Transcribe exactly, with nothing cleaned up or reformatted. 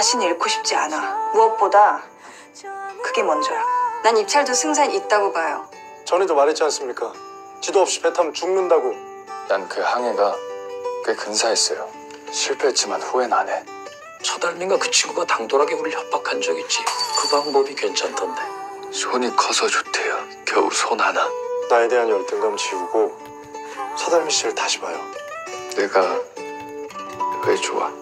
다시는 잃고 싶지 않아. 무엇보다 그게 먼저야. 난 입찰도 승산 있다고 봐요. 전에도 말했지 않습니까? 지도 없이 배 타면 죽는다고. 난 그 항해가 꽤 근사했어요. 실패했지만 후회는 안 해. 차달민가 그 친구가 당돌하게 우릴 협박한 적 있지. 그 방법이 괜찮던데. 손이 커서 좋대요. 겨우 손 하나. 나에 대한 열등감 지우고 서달미 씨를 다시 봐요. 내가 왜 좋아?